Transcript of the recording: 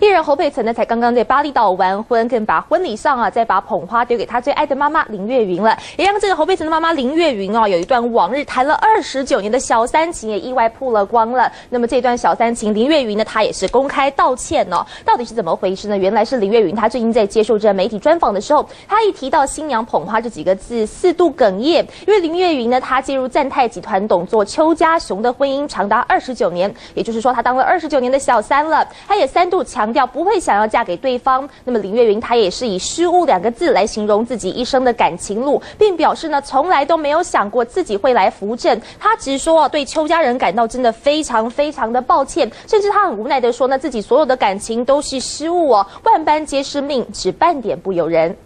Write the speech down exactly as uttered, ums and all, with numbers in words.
艺人侯佩岑呢，才刚刚在巴厘岛完婚，更把婚礼上啊，再把捧花丢给他最爱的妈妈林月云了，也让这个侯佩岑的妈妈林月云哦，有一段往日谈了二十九年的小三情也意外曝了光了。那么这段小三情，林月云呢，她也是公开道歉哦。到底是怎么回事呢？原来是林月云她最近在接受这媒体专访的时候，她一提到新娘捧花这几个字，四度哽咽，因为林月云呢，她介入赞泰集团董座邱家雄的婚姻长达二十九年，也就是说她当了二十九年的小三了。她也三度强调不会想要嫁给对方。那么林月云她也是以失误两个字来形容自己一生的感情路，并表示呢，从来都没有想过自己会来扶正。她直说对邱家人感到真的非常非常的抱歉，甚至她很无奈的说呢，自己所有的感情都是失误哦，万般皆是命，只半点不由人。